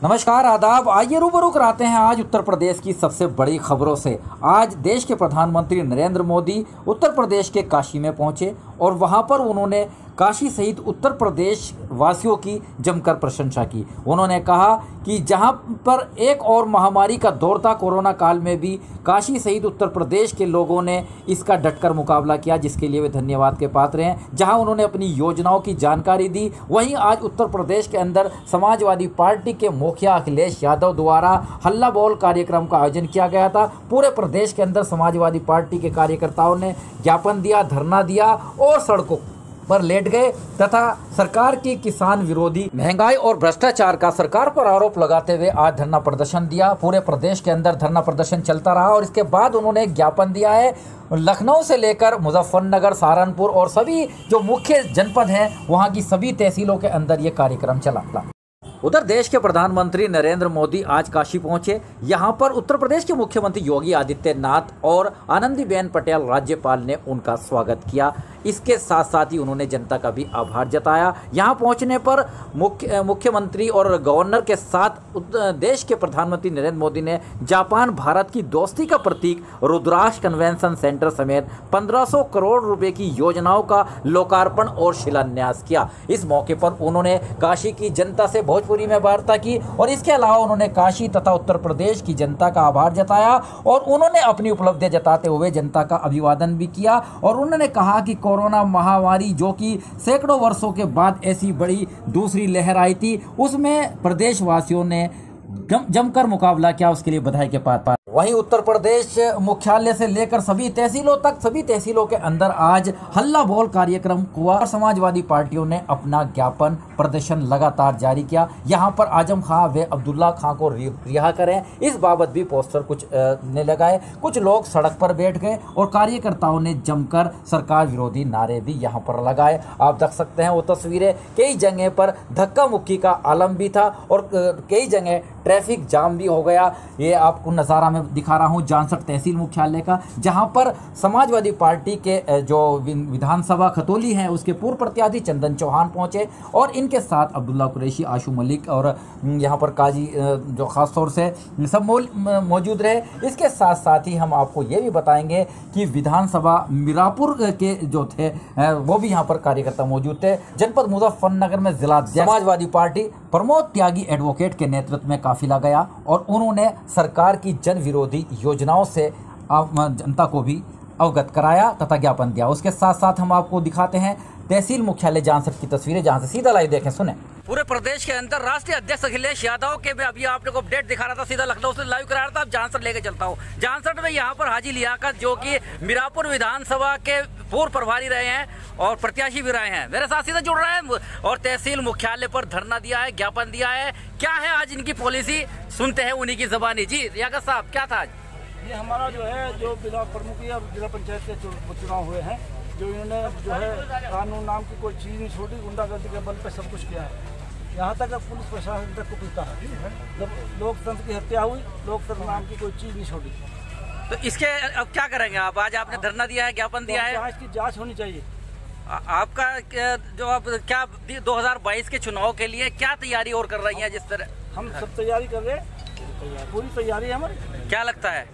नमस्कार आदाब। आइए रूबरू कराते हैं आज उत्तर प्रदेश की सबसे बड़ी खबरों से। आज देश के प्रधानमंत्री नरेंद्र मोदी उत्तर प्रदेश के काशी में पहुंचे और वहां पर उन्होंने काशी सहित उत्तर प्रदेश वासियों की जमकर प्रशंसा की। उन्होंने कहा कि जहां पर एक और महामारी का दौर था कोरोना काल में भी काशी सहित उत्तर प्रदेश के लोगों ने इसका डटकर मुकाबला किया, जिसके लिए वे धन्यवाद के पात्र हैं। जहां उन्होंने अपनी योजनाओं की जानकारी दी, वहीं आज उत्तर प्रदेश के अंदर समाजवादी पार्टी के मुखिया अखिलेश यादव द्वारा हल्ला बोल कार्यक्रम का आयोजन किया गया था। पूरे प्रदेश के अंदर समाजवादी पार्टी के कार्यकर्ताओं ने ज्ञापन दिया, धरना दिया और सड़कों पर लेट गए तथा सरकार की किसान विरोधी महंगाई और भ्रष्टाचार का सरकार पर आरोप लगाते हुए आज धरना प्रदर्शन दिया। पूरे प्रदेश के अंदर धरना प्रदर्शन चलता रहा और इसके बाद उन्होंने ज्ञापन दिया है लखनऊ से लेकर मुजफ्फरनगर, सहारनपुर और सभी जो मुख्य जनपद हैं वहां की सभी तहसीलों के अंदर ये कार्यक्रम चला था। उधर देश के प्रधानमंत्री नरेंद्र मोदी आज काशी पहुंचे। यहां पर उत्तर प्रदेश के मुख्यमंत्री योगी आदित्यनाथ और आनंदीबेन पटेल राज्यपाल ने उनका स्वागत किया। इसके साथ साथ ही उन्होंने जनता का भी आभार जताया। यहां पहुंचने पर मुख्यमंत्री और गवर्नर के साथ देश के प्रधानमंत्री नरेंद्र मोदी ने जापान भारत की दोस्ती का प्रतीक रुद्राक्ष कन्वेंशन सेंटर समेत 1500 करोड़ रुपए की योजनाओं का लोकार्पण और शिलान्यास किया। इस मौके पर उन्होंने काशी की जनता से भोजपुरी में वार्ता की और इसके अलावा उन्होंने काशी तथा उत्तर प्रदेश की जनता का आभार जताया और उन्होंने अपनी उपलब्धि जताते हुए जनता का अभिवादन भी किया। और उन्होंने कहा कि कोरोना महामारी जो कि सैकड़ों वर्षों के बाद ऐसी बड़ी दूसरी लहर आई थी, उसमें प्रदेशवासियों ने जमकर मुकाबला किया, उसके लिए बधाई के पात्र। वहीं उत्तर प्रदेश मुख्यालय से लेकर सभी तहसीलों तक सभी तहसीलों के अंदर आज हल्ला बोल कार्यक्रम हुआ और समाजवादी पार्टियों ने अपना ज्ञापन प्रदर्शन लगातार जारी किया। यहां पर आजम खां व अब्दुल्ला खां को रिहा करें, इस बाबत भी पोस्टर कुछ ने लगाए। कुछ लोग सड़क पर बैठ गए और कार्यकर्ताओं ने जमकर सरकार विरोधी नारे भी यहां पर लगाए। आप देख सकते हैं वो तस्वीरें, कई जगह पर धक्का मुक्की का आलम भी था और कई जगह ट्रैफिक जाम भी हो गया। ये आपको नज़ारा में दिखा रहा हूं जानसठ तहसील मुख्यालय का, जहां पर समाजवादी पार्टी के जो विधानसभा खतौली हैं उसके पूर्व प्रत्याशी चंदन चौहान पहुंचे और इनके साथ अब्दुल्ला कुरैशी, आशु मलिक और यहां पर काजी जो खास तौर से सब मौजूद रहे। इसके साथ साथ ही हम आपको ये भी बताएंगे कि विधानसभा मीरापुर के जो थे वो भी यहाँ पर कार्यकर्ता मौजूद थे। जनपद मुजफ्फरनगर में जिला समाजवादी पार्टी प्रमोद त्यागी एडवोकेट के नेतृत्व में काफिला गया और उन्होंने सरकार की जन विरोधी योजनाओं से जनता को भी अवगत कराया तथा ज्ञापन दिया। उसके साथ साथ हम आपको दिखाते हैं तहसील मुख्यालय जानसठ की तस्वीरें, जहां से सीधा लाइव देखें सुने। पूरे प्रदेश के अंदर राष्ट्रीय अध्यक्ष अखिलेश यादव के अभी आपने को अपडेट दिखा रहा था, सीधा लखनऊ से लाइव करा रहा था। अब जानसठ लेके चलता हूँ। जानसठ में यहाँ पर हाजी लियाकत जो कि मीरापुर विधानसभा के पूर्व प्रभारी रहे हैं और प्रत्याशी भी रहे हैं, मेरे साथ सीधा जुड़ रहे हैं और तहसील मुख्यालय पर धरना दिया है, ज्ञापन दिया है। क्या है आज इनकी पॉलिसी, सुनते हैं उन्हीं की जबानी। जी लियाकत साहब, क्या था आज? ये हमारा जो है जो जिला प्रमुखी और जिला पंचायत के चुनाव हुए हैं, जो इन्होंने जो है कानून नाम की कोई चीज़ नहीं छोड़ी, गुंडागर्दी के बल पे सब कुछ किया है। यहाँ तक पुलिस प्रशासन तक को पीता है। जब लोकतंत्र की हत्या हुई, लोकतंत्र नाम की कोई चीज़ नहीं छोड़ी। तो इसके अब क्या करेंगे आप? आज आपने धरना दिया है, ज्ञापन दिया है, इसकी जाँच होनी चाहिए। आपका जो आप क्या 2022 के चुनाव के लिए क्या तैयारी और कर रही है? जिस तरह हम सब तैयारी कर रहे हैं, पूरी तैयारी है हमारी। क्या लगता है?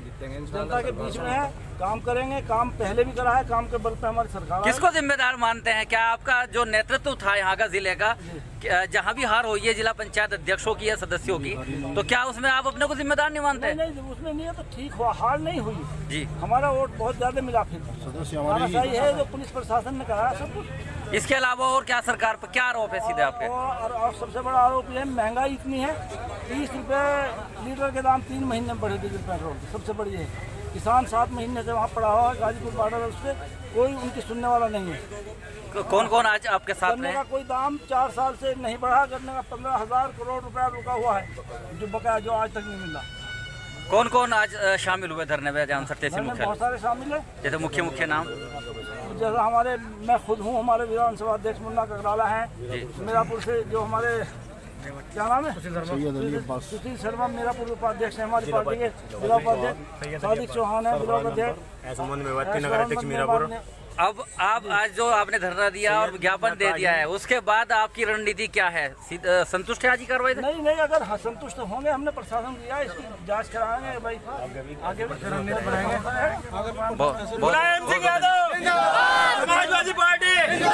जनता के बीच में है, काम करेंगे, काम पहले भी करा है, काम के बल पे हमारी सरकार। किसको जिम्मेदार मानते हैं? क्या आपका जो नेतृत्व था यहाँ का जिले का, जहाँ भी हार हुई है जिला पंचायत अध्यक्षों की या सदस्यों की, तो क्या उसमें आप अपने को जिम्मेदार नहीं मानते? नहीं, उसमें नहीं है तो ठीक हुआ, हार नहीं हुई जी। हमारा वोट बहुत ज्यादा मिला, फिर सही है जो पुलिस प्रशासन ने कहा सब कुछ। इसके अलावा और क्या सरकार पर क्या आरोप है सीधे आपके? और सबसे बड़ा आरोप ये है, महंगाई इतनी है, 30 रुपए लीटर के दाम 3 महीने में बढ़े डीजल पेट्रोल, सबसे बड़ी है। किसान 7 महीने से वहाँ पड़ा हुआ है, गाजीपुर बॉर्डर, उस पर कोई उनकी सुनने वाला नहीं है। कौन कौन आज आपके साथ में? गन्ने का कोई दाम 4 साल से नहीं बढ़ा, गन्ने का 15,000 करोड़ रुपया रुका हुआ है, जो बकाया जो आज तक नहीं मिला। कौन कौन आज शामिल हुए धरने में? जानसठ तहसील मुख्यालय बहुत सारे शामिल है, जैसे मुख्य नाम जैसा हमारे, मैं खुद हूँ, हमारे विधानसभा अध्यक्ष मुन्ना ककराला हैं, मीरापुर से जो हमारे क्या नाम है, सुशील शर्मा मीरापुर उपाध्यक्ष है हमारी पार्टी के, जिला उपाध्यक्ष सादिक चौहान है जिला उपाध्यक्ष, अब आप आज जो आपने धरना दिया और ज्ञापन दे दिया है, उसके बाद आपकी रणनीति क्या है? संतुष्ट है आज की कार्रवाई से? नहीं, अगर संतुष्ट होंगे, हमने प्रशासन दिया, इसकी जांच कराएंगे भाई, आगे भी रणनीति बनाएंगे। मुलायम सिंह यादव समाजवादी पार्टी,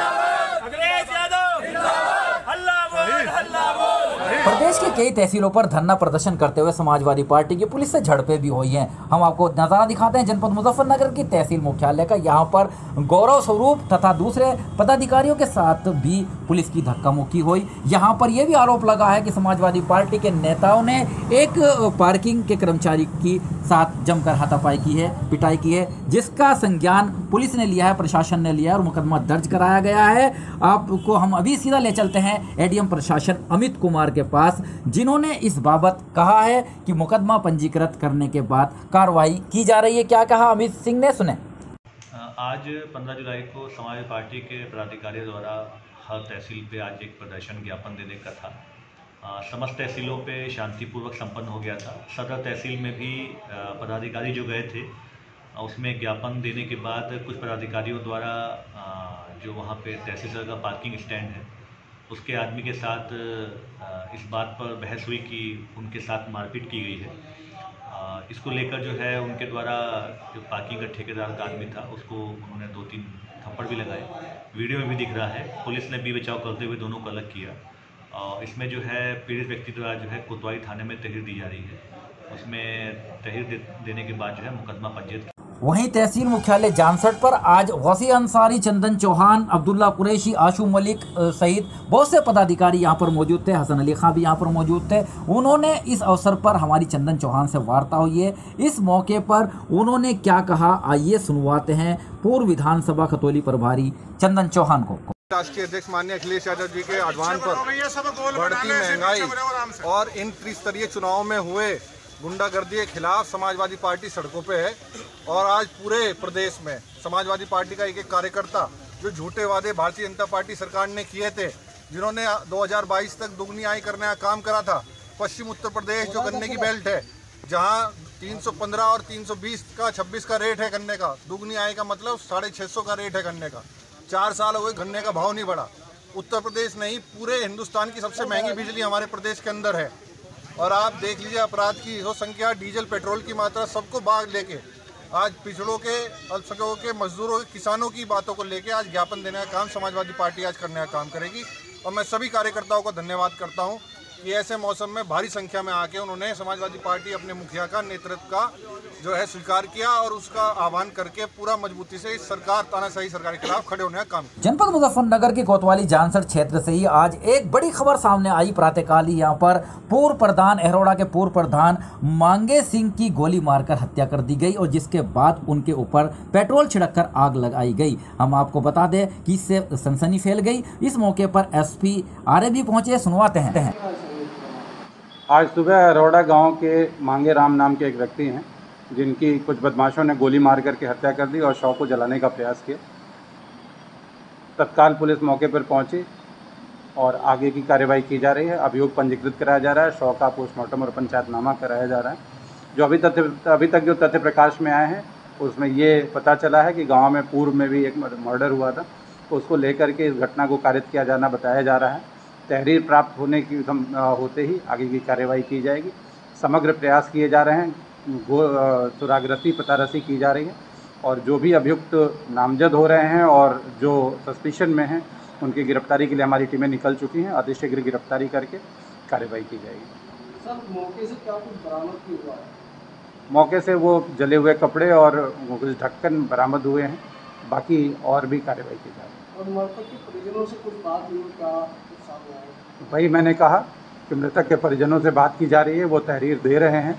अखिलेश यादव हल्ला बोल। प्रदेश के कई तहसीलों पर धरना प्रदर्शन करते हुए समाजवादी पार्टी की पुलिस से झड़पें भी हुई हैं। हम आपको नजारा दिखाते हैं जनपद मुजफ्फरनगर की तहसील मुख्यालय का। यहाँ पर गौरव स्वरूप तथा दूसरे पदाधिकारियों के साथ भी पुलिस की धक्का मुक्की हुई। यहाँ पर यह भी आरोप लगा है कि समाजवादी पार्टी के नेताओं ने एक पार्किंग के कर्मचारी की साथ जमकर हाथापाई की है, पिटाई की है, जिसका संज्ञान पुलिस ने लिया है, प्रशासन ने लिया है और मुकदमा दर्ज कराया गया है। आपको हम अभी सीधा ले चलते हैं एडीएम प्रशासन अमित कुमार के पास, जिन्होंने इस बाबत कहा है कि मुकदमा पंजीकृत करने के बाद कार्रवाई की जा रही है। क्या कहा अमित सिंह ने, सुने। आज 15 जुलाई को समाजवादी पार्टी के पदाधिकारियों द्वारा हर तहसील पे आज एक प्रदर्शन ज्ञापन देने का था। समस्त तहसीलों पे शांतिपूर्वक संपन्न हो गया था। सदर तहसील में भी पदाधिकारी जो गए थे, उसमें ज्ञापन देने के बाद कुछ पदाधिकारियों द्वारा जो वहाँ पे तहसील सदर का पार्किंग स्टैंड है, उसके आदमी के साथ इस बात पर बहस हुई कि उनके साथ मारपीट की गई है। इसको लेकर जो है उनके द्वारा जो पार्किंग का ठेकेदार का आदमी था, उसको उन्होंने 2-3 थप्पड़ भी लगाए। वीडियो में भी दिख रहा है। पुलिस ने भी बचाव करते हुए दोनों को अलग किया। इसमें जो है पीड़ित व्यक्ति द्वारा जो है कोतवाली थाने में तहरीर दी जा रही है। उसमें तहरीर देने के बाद जो है मुकदमा पंजीकृत। वहीं तहसील मुख्यालय जानसठ पर आज गौसी अंसारी, चंदन चौहान, अब्दुल्ला कुरैशी, आशू मलिक सहित बहुत से पदाधिकारी यहां पर मौजूद थे। हसन अली खां भी यहां पर मौजूद थे। उन्होंने इस अवसर पर हमारी चंदन चौहान से वार्ता हुई है। इस मौके पर उन्होंने क्या कहा, आइए सुनवाते हैं पूर्व विधानसभा खतौली प्रभारी चंदन चौहान को। राष्ट्रीय अध्यक्ष माननीय अखिलेश यादव जी के आह्वान पर बढ़ती महंगाई और इन त्रिस्तरीय चुनावों में हुए गुंडागर्दी के खिलाफ समाजवादी पार्टी सड़कों पे है। और आज पूरे प्रदेश में समाजवादी पार्टी का एक कार्यकर्ता जो झूठे वादे भारतीय जनता पार्टी सरकार ने किए थे, जिन्होंने 2022 तक दुगनी आय करने का काम करा था। पश्चिम उत्तर प्रदेश जो गन्ने की बेल्ट है, जहां 315 और 320 का 26 का रेट है गन्ने का, दुगनी आय का मतलब 650 का रेट है गन्ने का। 4 साल हो गए, गन्ने का भाव नहीं बढ़ा। उत्तर प्रदेश नहीं, पूरे हिंदुस्तान की सबसे महंगी बिजली हमारे प्रदेश के अंदर है। और आप देख लीजिए अपराध की जो संख्या, डीजल पेट्रोल की मात्रा, सबको भाग लेके आज पिछड़ों के, अल्पसंख्यकों के, मजदूरों के, किसानों की बातों को लेके आज ज्ञापन देने का काम समाजवादी पार्टी आज करने का काम करेगी। और मैं सभी कार्यकर्ताओं को धन्यवाद करता हूं कि ऐसे मौसम में भारी संख्या में आके उन्होंने समाजवादी पार्टी अपने मुखिया का नेतृत्व का जो है स्वीकार किया और उसका आह्वान करके पूरा मजबूती से इस सरकार, तानाशाही सरकार के खिलाफ खड़े होने का काम किया। जनपद मुजफ्फरनगर के कोतवाली जानसठ क्षेत्र से ही आज एक बड़ी खबर सामने आई। प्रातःकाल ही यहाँ पर पूर्व प्रधान, अहरोड़ा के पूर्व प्रधान मांगे सिंह की गोली मारकर हत्या कर दी गई और जिसके बाद उनके ऊपर पेट्रोल छिड़ककर आग लगाई गई। हम आपको बता दें कि इससे सनसनी फैल गई। इस मौके पर एसपी आरए भी पहुंचे, सुनवाते हैं। आज सुबह अरोड़ा गांव के मांगे राम नाम के एक व्यक्ति हैं, जिनकी कुछ बदमाशों ने गोली मार करके हत्या कर दी और शव को जलाने का प्रयास किया। तत्काल पुलिस मौके पर पहुंची और आगे की कार्रवाई की जा रही है। अभियोग पंजीकृत कराया जा रहा है, शव का पोस्टमार्टम और पंचायतनामा कराया जा रहा है। जो अभी तक जो तथ्य प्रकाश में आए हैं, उसमें ये पता चला है कि गाँव में पूर्व में भी एक मर्डर हुआ था, तो उसको लेकर के इस घटना को कारित किया जाना बताया जा रहा है। तहरीर प्राप्त होने की होते ही आगे की कार्रवाई की जाएगी। समग्र प्रयास किए जा रहे हैं, सुरागरती पतारसी की जा रही है और जो भी अभियुक्त नामजद हो रहे हैं और जो सस्पिशन में हैं, उनकी गिरफ्तारी के लिए हमारी टीमें निकल चुकी हैं। अतिशीघ्र गिरफ्तारी करके कार्रवाई की जाएगी। सर, मौके से क्या कुछ बरामद हुआ है? मौके से वो जले हुए कपड़े और कुछ ढक्कन बरामद हुए हैं। बाकी और भी कार्रवाई की जाएगी। और मृतक के परिजनों से कुछ बात हुई क्या? भाई मैंने कहा कि मृतक के परिजनों से बात की जा रही है, वो तहरीर दे रहे हैं,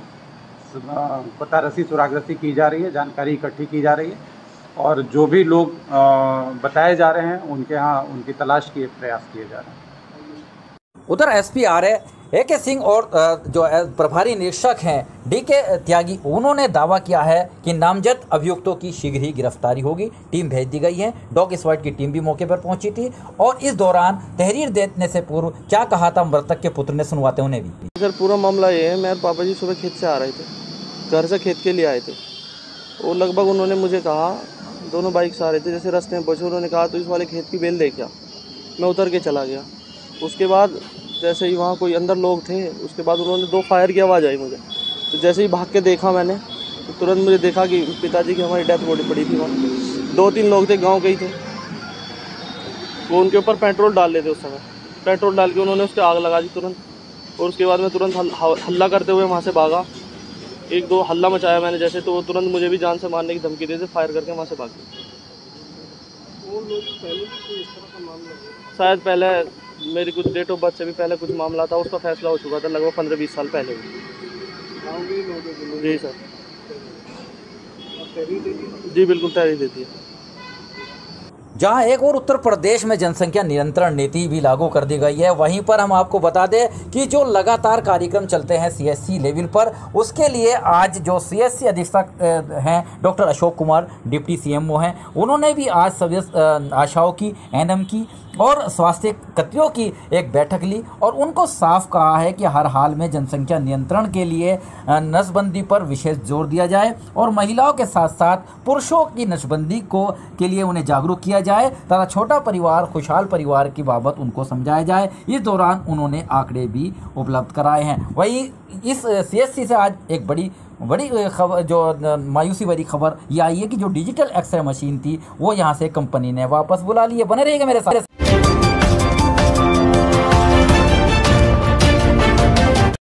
पतारसी सुरागरती की जा रही है, जानकारी इकट्ठी की जा रही है और जो भी लोग बताए जा रहे हैं उनके यहाँ उनकी तलाश के प्रयास किए जा रहे हैं। उधर एसपी आरए ए.के. सिंह और जो प्रभारी निरीक्षक हैं डी.के. त्यागी, उन्होंने दावा किया है कि नामजद अभियुक्तों की शीघ्र ही गिरफ्तारी होगी। टीम भेज दी गई है। डॉग स्क्वाड की टीम भी मौके पर पहुंची थी और इस दौरान तहरीर देने से पूर्व क्या कहा था मृतक के पुत्र ने, सुनवाते उन्हें भी। सर, पूरा मामला ये है, मेरे पापा जी सुबह खेत से आ रहे थे, घर से खेत के लिए आए थे। वो लगभग उन्होंने मुझे कहा दोनों बाइक से आ रहे थे। जैसे रास्ते में पहुँचे उन्होंने कहा तो इस वाले खेत की बेल दे क्या, मैं उतर के चला गया। उसके बाद जैसे ही वहाँ कोई अंदर लोग थे, उसके बाद उन्होंने 2 फायर की आवाज़ आई मुझे। तो जैसे ही भाग के देखा मैंने तो तुरंत मुझे देखा कि पिताजी की हमारी डेथ बॉडी पड़ी थी वहाँ। 2-3 लोग थे, गाँव के ही थे, वो उनके ऊपर पेट्रोल डाल रहे थे। उस समय पेट्रोल डाल के उन्होंने उसके आग लगा दी तुरंत। और उसके बाद मैं तुरंत हल्ला करते हुए वहाँ से भागा। 1-2 हल्ला मचाया मैंने जैसे, तो वो तुरंत मुझे भी जान से मारने की धमकी दे थे, फायर करके वहाँ से भाग गए। शायद पहले मेरी कुछ डेट ऑफ बर्थ से भी पहले कुछ मामला था, उसका फैसला हो चुका था लगभग 15-20 साल पहले। जी सर, जी बिल्कुल तहरीर देती है। जहां एक और उत्तर प्रदेश में जनसंख्या नियंत्रण नीति भी लागू कर दी गई है, वहीं पर हम आपको बता दें कि जो लगातार कार्यक्रम चलते हैं सीएससी लेवल पर, उसके लिए आज जो सीएससी अधीक्षक हैं doctor Ashok Kumar, deputy CMO हैं, उन्होंने भी आज सभी आशाओं की, एनएम की और स्वास्थ्य कर्मियों की एक बैठक ली और उनको साफ कहा है कि हर हाल में जनसंख्या नियंत्रण के लिए नसबंदी पर विशेष जोर दिया जाए और महिलाओं के साथ साथ पुरुषों की नसबंदी के लिए उन्हें जागरूक किया जाए तथा छोटा परिवार, खुशहाल परिवार की बाबत उनको समझाया जाए। इस दौरान उन्होंने आंकड़े भी उपलब्ध कराए हैं। वहीं इस सीएससी से आज एक बड़ी खबर, जो मायूसी भरी खबर ये आई है कि जो डिजिटल एक्सरे मशीन थी वो यहाँ से कंपनी ने वापस बुला ली है। बने रहिएगा मेरे साथ।